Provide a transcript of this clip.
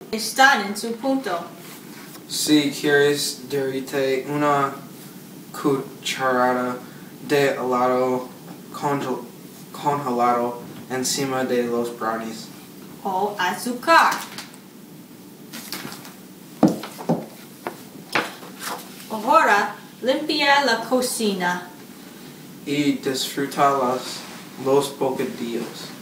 Están en su punto. Si quieres derrite una cucharada de helado congelado encima de los brownies. O azúcar. Ahora limpia la cocina. Y disfruta los bocadillos.